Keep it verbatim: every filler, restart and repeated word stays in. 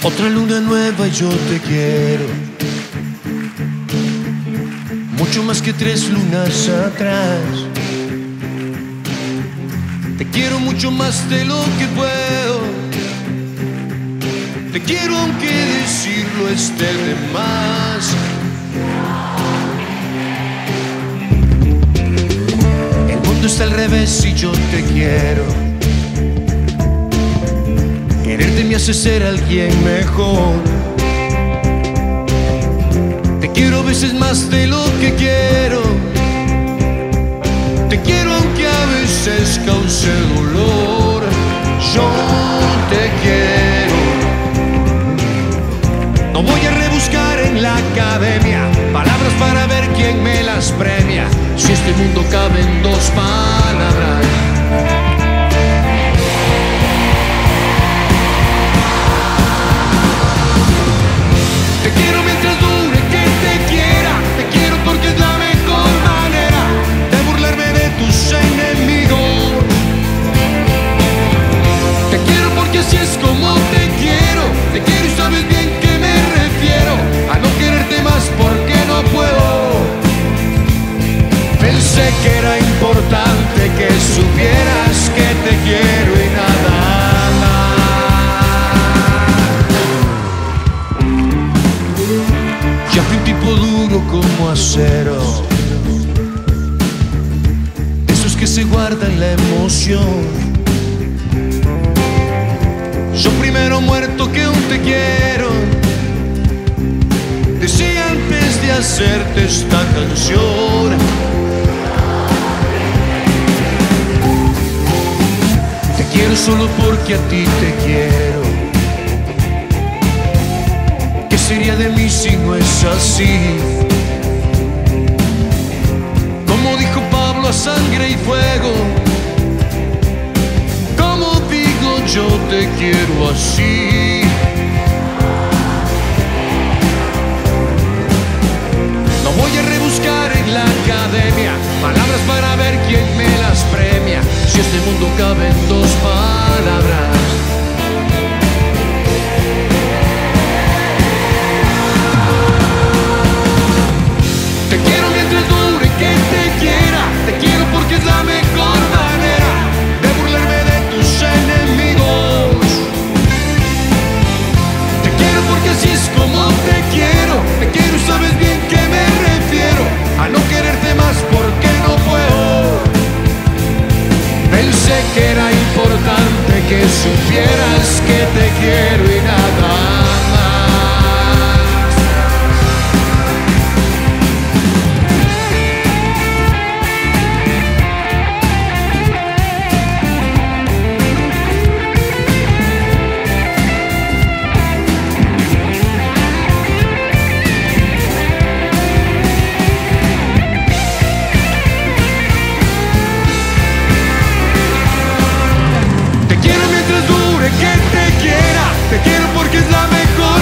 Otra luna nueva y yo te quiero, mucho más que tres lunas atrás. Te quiero mucho más de lo que puedo. Te quiero aunque decirlo esté de más. El mundo está al revés y yo te quiero. Quererte me hace ser alguien mejor. Te quiero veces más de lo que quiero. Te quiero aunque a veces cause dolor. Yo te quiero. No voy a rebuscar en la academia palabras para ver quién me las premia. Si este mundo cabe en dos palabras. Te quiero mientras dure que te quiera. Te quiero porque es la mejor manera de burlarme de tus enemigos. Te quiero porque así es como te quiero. Te quiero y sabes bien que me refiero a no quererte más porque no puedo. Pensé que era importante que supieras que te quiero y nada más. Ya fui un tipo duro como acero, esos que se guardan la emoción. Yo primero muerto que un te quiero, decía antes de hacerte esta canción. Te quiero solo porque a ti te quiero. ¿Qué sería de mí si no es así? Como dijo Pablo, a sangre y fuego. Como digo, yo te quiero así. No voy a rebuscar en la academia palabras para ver quién me las premia. Si este mundo cabe en dos palabras. Te quiero mientras dure que te quiera. Te quiero porque es la mejor manera de burlarme de tus enemigos. Te quiero porque así es como te quiero. Te quiero y sabes bien que me refiero a no quererte más porque no puedo. Pensé que era importante que supieras que te quiero y nada más. Te quiero mientras dure que te quiera. Te quiero porque es la mejor